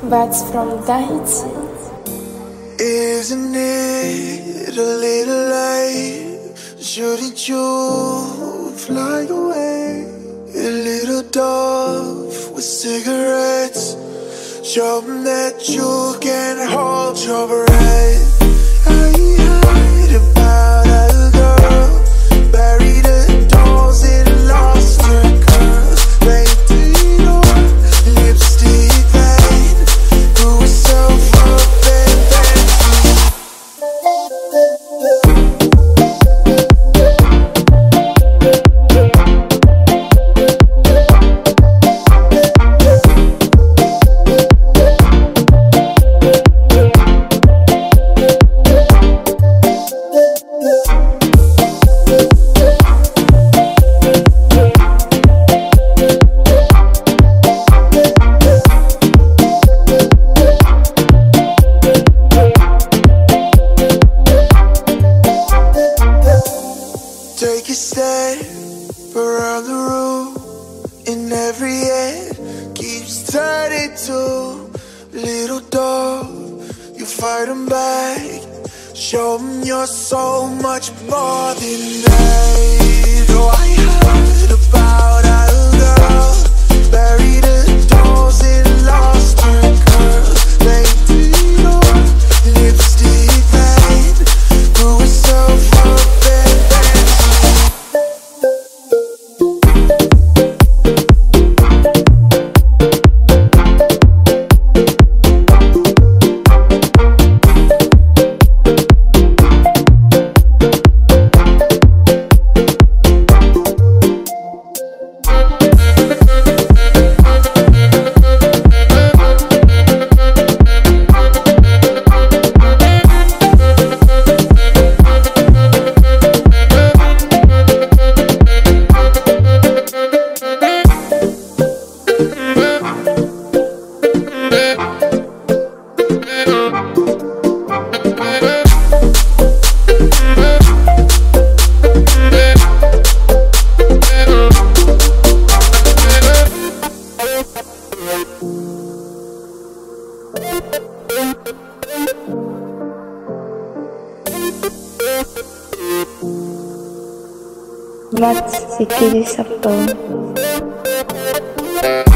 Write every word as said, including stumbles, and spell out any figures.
Vibes from Tahiti. Isn't it a little late? Shouldn't you fly away? A little dove with cigarettes, show 'em that you can hold your breath. I heard about a girl buried her dolls and lost her curls, painted on lipstick that grew herself up and then take a step around the room, and every head keeps turning to little dog. You fight 'em back, show 'em you're so much more than that. Oh, I heard about a girl buried her dolls and lost her curls, painted on lipstick that grew herself up and then Vats Sikiri Sabto.